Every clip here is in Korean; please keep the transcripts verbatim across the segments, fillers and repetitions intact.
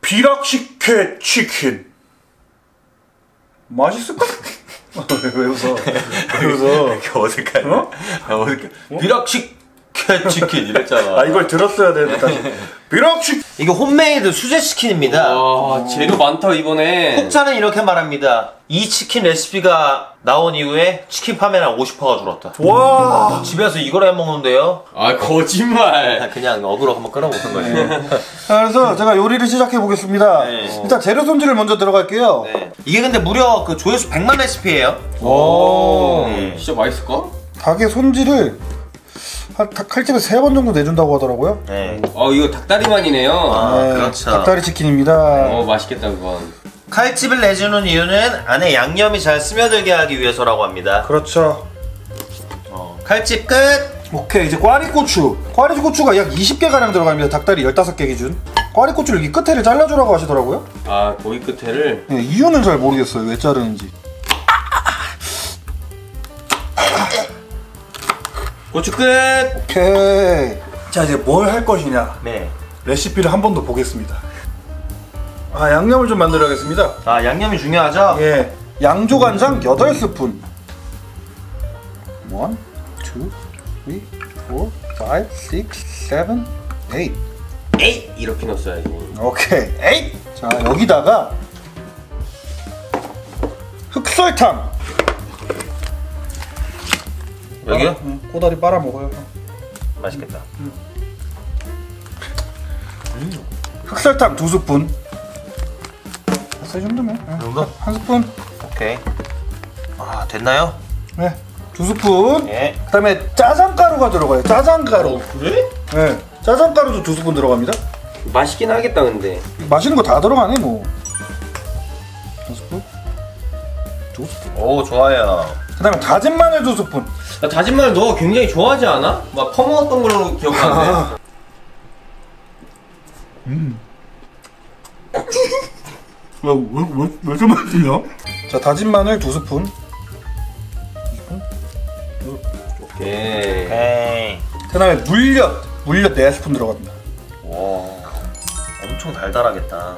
비락식혜 치킨 맛있을까? 왜 웃어? 왜 웃어? 이렇게 어색하네. 어? 어색해. 비락식혜 치킨 이랬잖아. 아 이걸 들었어야 되는데 다시. 비락식. 이거 홈메이드 수제 치킨입니다. 와 재료 많다 이번에. 혹자는 이렇게 말합니다. 이 치킨 레시피가 나온 이후에 치킨 판매량 오십 퍼센트가 줄었다. 와. 집에서 이걸 해 먹는데요. 아 거짓말. 그냥 어그로 한번 끌어보는 거지. 자, 그래서 제가 요리를 시작해 보겠습니다. 네. 일단 재료 손질을 먼저 들어갈게요. 네. 이게 근데 무려 그 조회수 백만 레시피예요. 오. 네. 진짜 맛있을까? 닭의 손질을 한 닭 칼집에 세 번 정도 내준다고 하더라고요. 네. 어 이거 닭다리만이네요. 아, 네, 그렇죠. 닭다리 치킨입니다. 어 맛있겠다 그건. 칼집을 내주는 이유는 안에 양념이 잘 스며들게 하기 위해서라고 합니다. 그렇죠. 어, 칼집 끝! 오케이, 이제 꽈리고추. 꽈리고추가 약 이십 개 가량 들어갑니다. 닭다리 열다섯 개 기준. 꽈리고추를 이 끝에를 잘라주라고 하시더라고요. 아 고기 끝에를. 네, 이유는 잘 모르겠어요. 왜 자르는지. 고추 끝! 오케이. 자, 이제 뭘 할 것이냐. 네. 레시피를 한 번 더 보겠습니다. 아, 양념을 좀 만들어야겠습니다. 아, 양념이 중요하죠? 예, 양조간장 여덟 스푼. 일, 이, 삼, 사, 육, 칠, 팔, 팔. 에잇 이렇게 넣었어야지. 오케이. 에잇! 자, 여기다가 흑설탕. 여기요? 응, 꼬다리 빨아 먹어요. 맛있겠다. 흑설탕 두 스푼. 이 정도면. 응. 이 정도? 한 스푼. 오케이. 아, 됐나요? 네, 두 스푼. 예. 그다음에 짜장가루가 들어가요. 짜장가루. 그래? 네, 짜장가루도 두 스푼 들어갑니다. 맛있긴 하겠다 근데. 맛있는 거 다 들어가네 뭐. 한 스푼. 두 스푼. 오, 좋아요. 그다음에 다진 마늘 두 스푼. 나 다진 마늘 너 굉장히 좋아하지 않아? 막 퍼먹었던 걸로 기억하는데. 음. 왜왜왜 좀 맛있냐? 자, 다진 마늘 두 스푼. 오케이. 오케이. 그다음에 물엿, 물엿 네 스푼 들어갑니다. 와, 엄청 달달하겠다.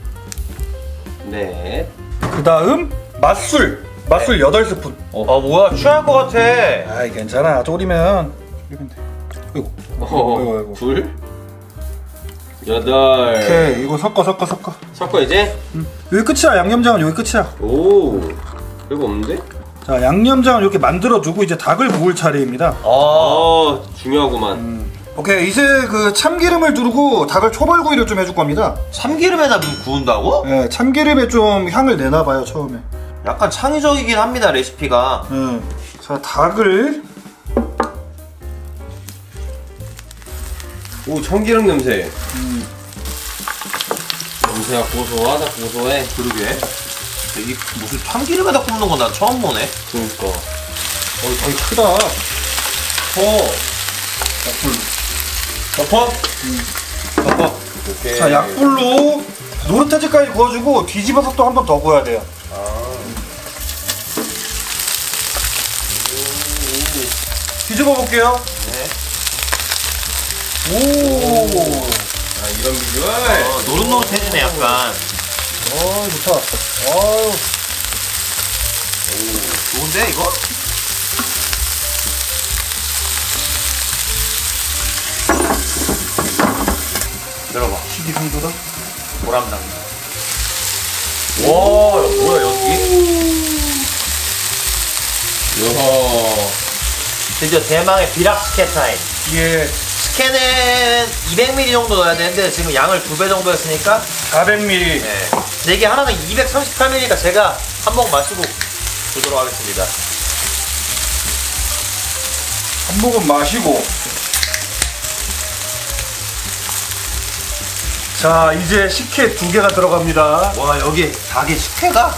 네. 그다음 맛술, 맛술 네. 여덟 스푼. 어, 뭐야, 취할 것 같아. 아이 괜찮아, 졸이면 졸이면 돼. 이거, 어. 이거, 이거. 둘. 여덟. 오케이, 이거 섞어, 섞어, 섞어. 섞어 이제. 음. 여기 끝이야. 양념장은 여기 끝이야. 오. 별거 없는데? 자, 양념장을 이렇게 만들어주고 이제 닭을 구울 차례입니다. 어, 어 중요하구만. 음. 오케이, 이제 그 참기름을 두르고 닭을 초벌구이를 좀 해줄 겁니다. 참기름에다 구운다고? 네, 참기름에 좀 향을 내나봐요 처음에. 약간 창의적이긴 합니다, 레시피가. 네. 자, 닭을. 오 참기름 냄새. 음. 냄새가 고소하다 고소해. 그러게. 이게 무슨 참기름에다 굽는 건 난 처음 보네. 그러니까. 어, 닭이 크다. 어. 약불로. 덮어? 음. 덮어. 오케이. 자, 약불로 노릇해지까지 구워주고 뒤집어서 또 한 번 더 구워야 돼요. 아. 뒤집어 볼게요. 네. 오. 아 이런 비주얼. 어, 노릇노릇해지네, 약간. 어, 좋다. 어우. 좋은데, 이거? 들어봐. 시기상조다. 보람당. 와, 뭐야, 여기? 이야. 드디어 대망의 비락스케 타임. 예. 스캔은 이백 밀리리터 정도 넣어야 되는데 지금 양을 두 배 정도 했으니까 사백 밀리리터. 네. 근데 이게 하나는 이백삼십팔 밀리리터니까 제가 한 모금 마시고 주도록 하겠습니다. 한 모금 마시고. 자, 이제 식혜 두 개가 들어갑니다. 와, 여기 닭의 식혜가?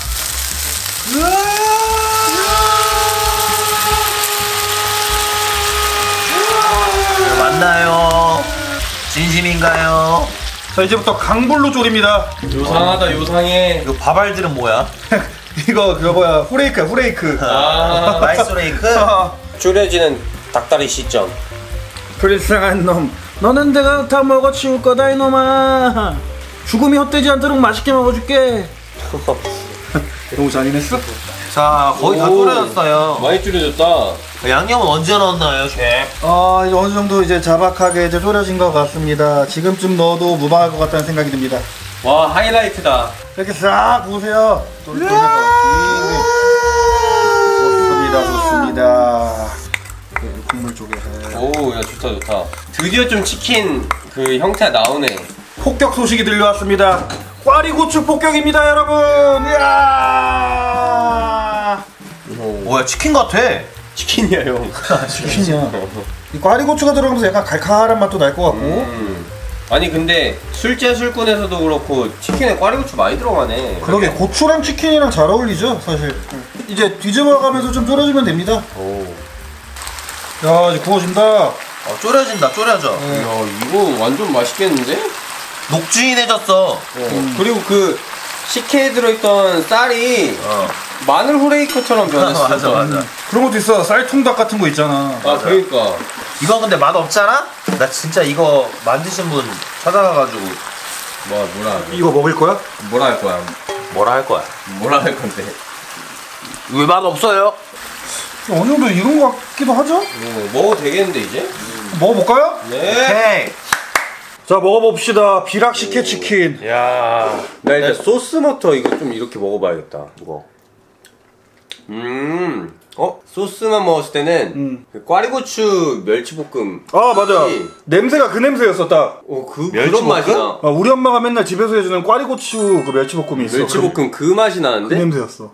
맞나요? 진심인가요? 자, 이제부터 강불로 졸입니다. 요상하다 요상해. 이거 밥알들은 뭐야? 이거 그거 뭐야, 후레이크야, 후레이크. 아. 라이스 레이크? 줄여지는 닭다리 시점. 불쌍한 놈, 너는 내가 다 먹어치울 거다 이놈아. 죽음이 헛되지 않도록 맛있게 먹어줄게. 너무 잔인했어? 자, 거의 다 오. 졸여졌어요. 많이 줄여졌다. 양념은 언제 넣었나요, 셰프? 아 이제 어느 정도 이제 자박하게 이제 졸여진 것 같습니다. 지금쯤 넣어도 무방할 것 같다는 생각이 듭니다. 와, 하이라이트다. 이렇게 싹 부으세요. 또 좋습니다, 좋습니다. 네, 국물 쪽에. 오, 야, 좋다, 좋다. 드디어 좀 치킨 그 형태가 나오네. 폭격 소식이 들려왔습니다. 꽈리고추 폭격입니다, 여러분. 이야. 뭐야, 치킨 같아. 치킨이야, 형. 치킨이야. 이 꽈리고추가 들어가면서 약간 칼칼한 맛도 날 것 같고. 음. 아니, 근데 술제 술꾼에서도 그렇고 치킨에 꽈리고추 많이 들어가네. 그러게 고추랑 치킨이랑 잘 어울리죠, 사실. 이제 뒤집어가면서 좀 졸여주면 됩니다. 오. 야, 이제 구워진다. 어, 졸여진다, 졸여져. 야, 이거 완전 맛있겠는데? 녹진해졌어. 어. 그리고 그 식혜에 들어있던 쌀이 어. 마늘 후레이크처럼 변했어. 맞아, 맞아. 그런 것도 있어. 쌀통닭 같은 거 있잖아. 아, 그러니까. 이거 근데 맛 없잖아? 나 진짜 이거 만드신 분 찾아가가지고 뭐, 뭐라, 이거 먹을 거야? 뭐라 할 거야? 뭐라 할 거야. 뭐라 할 건데? 왜 맛 없어요? 어느 정도 이런 거 같기도 하죠? 뭐, 먹어도 되겠는데, 이제? 먹어볼까요? 네. 오케이. 자, 먹어봅시다. 비락식혜 치킨. 야. 나 일단 소스부터 이거 좀 이렇게 먹어봐야겠다. 이거. 음, 어? 소스만 먹었을 때는 음. 그 꽈리고추 멸치볶음. 아, 맞아. 이- 냄새가 그 냄새였어, 딱. 어, 그, 멸치볶음? 그런 맛이 나. 아, 우리 엄마가 맨날 집에서 해주는 꽈리고추 그 멸치볶음이 있어. 멸치볶음 그 맛이 그, 그 나는데? 냄새였어.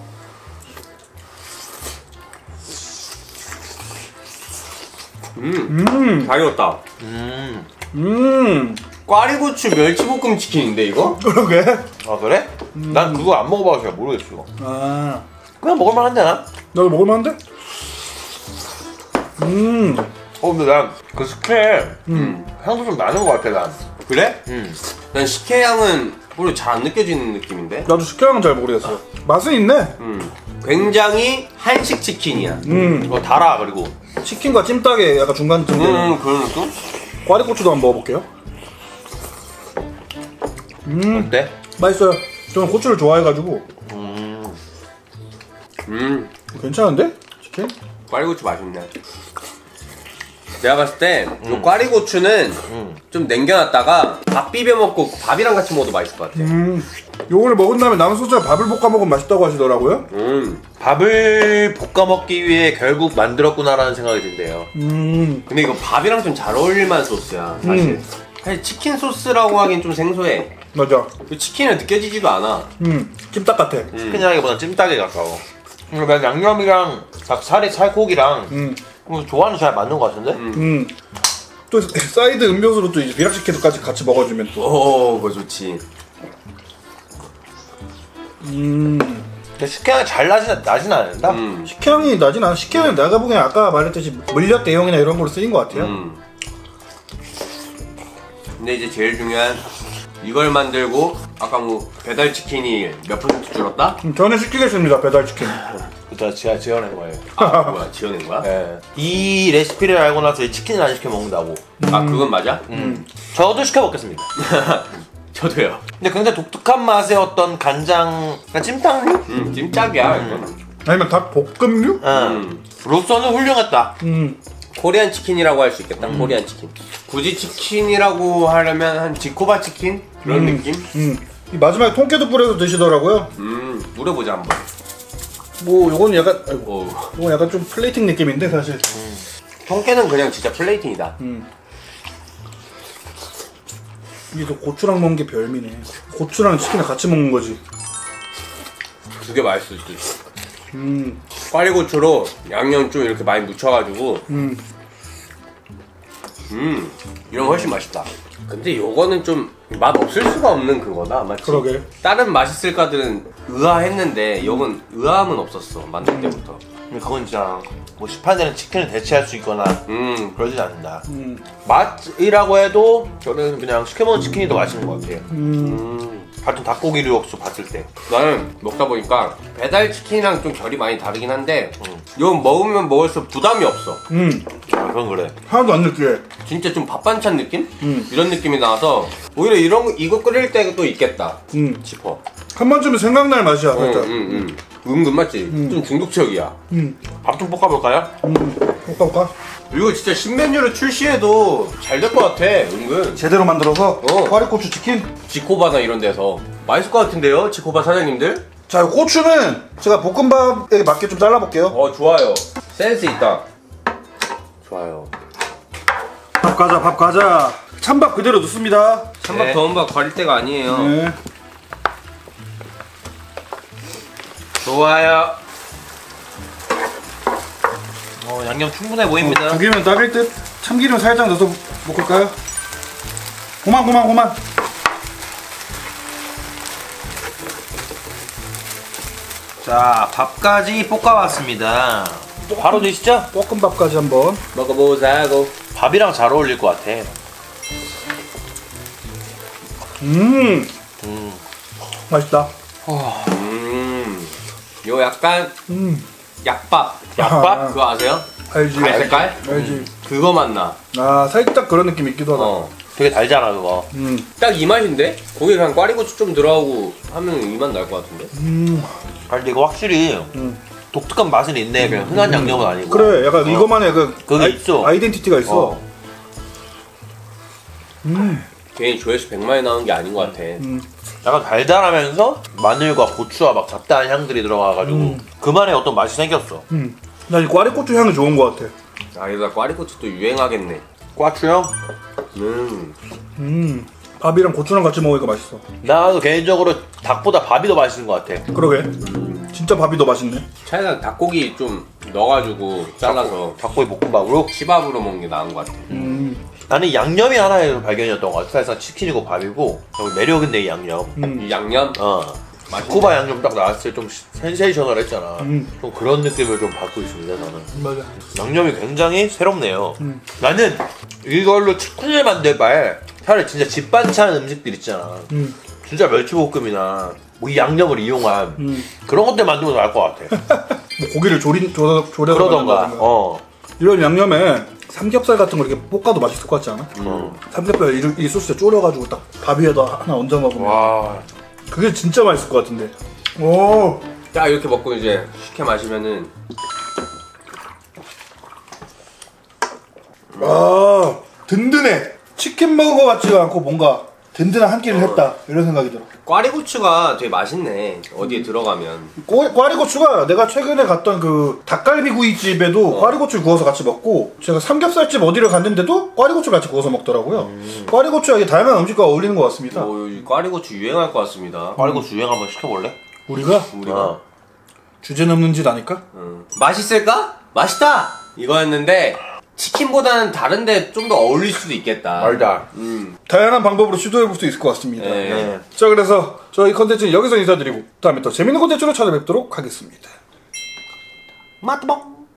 음, 음, 잘 익었다. 음. 음. 꽈리고추 멸치볶음 치킨인데, 이거? 그러게. 아, 그래? 난 그거 안 먹어봐서 잘 모르겠어. 아, 그냥 먹을만 한데, 나? 나도 먹을만한데? 음, 어, 근데 난 그 스케 음. 향도 좀 나는 것 같아, 난. 그래? 음. 난 식혜향은 별로 잘 안 느껴지는 느낌인데? 나도 식혜향은 잘 모르겠어. 맛은 있네. 음, 굉장히 한식 치킨이야. 음, 이거 달아, 그리고. 치킨과 찜닭의 약간 중간쯤 되는. 음, 그런 느낌? 꽈리고추도 한번 먹어볼게요. 음, 어때? 맛있어요. 저는 고추를 좋아해가지고 음. 음, 괜찮은데? 치킨? 꽈리고추 맛있네. 내가 봤을 때, 이 꽈리고추는 음. 좀 남겨놨다가 밥 비벼 먹고 밥이랑 같이 먹어도 맛있을 것 같아. 음, 요거를 먹은 다음에 남은 소스에 밥을 볶아 먹으면 맛있다고 하시더라고요. 음, 밥을 볶아 먹기 위해 결국 만들었구나라는 생각이 든대요. 음, 근데 이거 밥이랑 좀 잘 어울릴 만한 소스야, 사실. 음. 사실 치킨 소스라고 하긴 좀 생소해. 맞아. 그 치킨은 느껴지지도 않아. 음, 찜닭 같아. 치킨이라기보다 찜닭에 가까워. 그리고 난 양념이랑 닭살이 살코기랑 음, 뭐 조화는 잘 맞는 것 같은데? 음. 또 사이드 음료수로 또 이제 비락식혜도까지 같이 먹어주면 또. 오, 그거 좋지. 음, 근데 식혜향이 잘 나진, 나진 않는다? 음, 식혜향이 나진 않아. 식혜향은 내가 보기엔 아까 말했듯이 물엿 대용이나 이런 걸로 쓰인 것 같아요. 음. 근데 이제 제일 중요한 이걸 만들고 아까 뭐 배달 치킨이 몇 퍼센트 줄었다? 음, 저는 시키겠습니다. 배달치킨. 그쵸, 제가 지어낸 거예요. 아, 뭐야, 지어낸 거야? 네. 이 레시피를 알고 나서 이 치킨을 안 시켜 먹는다고. 아, 그건 맞아? 음. 저도 시켜 먹겠습니다. 저도요. 근데 굉장히 독특한 맛의 어떤 간장, 그러니까 찜닭류? 음, 찜짝이야, 이거는. 아니면 닭 볶음류? 응. 음. 로서는 훌륭했다. 음, 코리안 치킨이라고 할 수 있겠다, 코리안 치킨. 굳이 치킨이라고 하려면 한 지코바 치킨? 그런 음. 느낌? 음. 이 마지막에 통깨도 뿌려서 드시더라고요. 음, 물어보자, 한번. 뭐 요건 약간 아이고, 오. 요건 약간 좀 플레이팅 느낌인데 사실. 통깨는 그냥 진짜 플레이팅이다. 음. 이게 또 고추랑 먹는 게 별미네. 고추랑 치킨을 같이 먹는 거지. 두 개 맛있을 수도 있어. 음, 꽈리고추로 양념 좀 이렇게 많이 묻혀가지고 음, 음, 이런 거 훨씬 맛있다. 근데 요거는 좀 맛 없을 수가 없는 그거다, 맞지? 그러게. 다른 맛있을까들은 의아했는데 요건 의아함은 없었어, 만들 때부터. 근데 그건 진짜 뭐 시판되는 치킨을 대체할 수 있거나 음, 그러진 않는다. 음, 맛이라고 해도 저는 그냥 시켜 먹은 치킨이 더 맛있는 것 같아요. 음. 음. 같은 닭고기류 없어 봤을 때. 나는 먹다 보니까 배달 치킨이랑 좀 결이 많이 다르긴 한데 음. 이건 먹으면 먹을수록 부담이 없어. 음. 그건 그래. 하나도 안 느끼해. 진짜 좀 밥 반찬 느낌? 음. 이런 느낌이 나서 오히려 이런 거, 이거 끓일 때도 있겠다 음. 싶어. 한 번쯤은 생각날 맛이야, 응, 살짝. 응, 응. 은근 맞지? 좀 중독적이야. 음. 밥 좀 볶아볼까요? 음. 볶아볼까? 이거 진짜 신메뉴를 출시해도 잘 될 것 같아. 은근 제대로 만들어서 어. 꽈리고추 치킨. 지코바나 이런 데서 맛있을 것 같은데요? 지코바 사장님들? 자, 이 고추는 제가 볶음밥에 맞게 좀 잘라볼게요. 어 좋아요. 센스 있다. 좋아요. 밥 가자, 밥 가자. 찬밥 그대로 넣습니다. 찬밥 네. 더운 밥 가릴 때가 아니에요. 네. 좋아요. 어, 양념 충분해 보입니다. 두 개면 딱일 듯. 참기름 살짝 넣어서 볶을까요? 고만, 고만, 고만. 자, 밥까지 볶아왔습니다. 바로 드시죠? 볶음밥까지 한번. 먹어보자고. 밥이랑 잘 어울릴 것 같아. 음, 음. 맛있다. 음. 요 약간 음, 약밥. 약밥? 아, 그거 아세요? 알지. 갈 색깔? 알지. 그거 맛나. 아, 살짝 그런 느낌 있기도 하다. 어. 되게 달잖아, 그거. 음, 딱 이 맛인데? 거기에 그냥 꽈리고추 좀 들어가고 하면 이 맛 날 것 같은데? 음, 아, 근데 이거 확실히 음. 독특한 맛은 있네. 그냥 흔한 양념은 아니고. 그래, 약간 어. 이거만의 그 그게 아이, 있어. 아이덴티티가 있어. 어. 음, 괜히 조회수 백만이 나오는 게 아닌 것 같아. 음, 약간 달달하면서 마늘과 고추와 막 잡다한 향들이 들어가가지고 음. 그만의 어떤 맛이 생겼어. 음. 나 이 꽈리고추 향이 좋은 것 같아. 아, 이러다 꽈리고추 또 유행하겠네. 꽈추형? 음. 음, 밥이랑 고추랑 같이 먹으니까 맛있어. 나도 개인적으로 닭보다 밥이 더 맛있는 것 같아. 그러게. 진짜 밥이 더 맛있네. 차라리 닭고기 좀 넣어가지고 잘라서 닭고기 볶음밥으로? 치밥으로 먹는 게 나은 것 같아. 음, 나는 이 양념이 하나의 발견이었던 것 같아. 사실상 치킨이고 밥이고 여기 매력 있네 이 양념. 음, 이 양념? 어. 쿠바 양념 딱 나왔을 때 좀 센세이셔널 했잖아. 음. 좀 그런 느낌을 좀 받고 있습니다 저는. 맞아. 양념이 굉장히 새롭네요. 음. 나는 이걸로 치킨을 만들 바에 차라리 진짜 집 반찬 음식들 있잖아. 음, 진짜 멸치볶음이나 뭐 이 양념을 이용한 음. 그런 것들 만들면 나을 것 같아. 뭐 고기를 조린 조려 조려 그러던가. 어. 이런 양념에 삼겹살 같은 거 이렇게 볶아도 맛있을 것 같지 않아? 음. 삼겹살 이, 이 소스에 졸여가지고 딱 밥 위에다 하나 얹어 먹으면 와. 그게 진짜 맛있을 것 같은데. 오, 딱 이렇게 먹고 이제 식혜 마시면은 아 든든해. 치킨 먹은 것 같지가 않고 뭔가 든든한 한 끼를 했다 이런 생각이 들어. 꽈리고추가 되게 맛있네. 어디에 들어가면. 꼬, 꽈리고추가 내가 최근에 갔던 그 닭갈비 구이집에도 어. 꽈리고추를 구워서 같이 먹고 제가 삼겹살집 어디를 갔는데도 꽈리고추를 같이 구워서 먹더라고요. 음. 꽈리고추가 이게 다양한 음식과 어울리는 것 같습니다. 뭐, 이 꽈리고추 유행할 것 같습니다. 꽈리고추 유행 한번 시켜볼래? 우리가 우리가. 어. 주제 넘는 짓 아닐까? 음. 맛있을까? 맛있다! 이거였는데 치킨보다는 다른데 좀 더 어울릴 수도 있겠다. 말다. 음. 다양한 방법으로 시도해볼 수 있을 것 같습니다. 네. 네. 자, 그래서 저희 컨텐츠는 여기서 인사드리고 다음에 더 재밌는 컨텐츠로 찾아뵙도록 하겠습니다. 맛봉.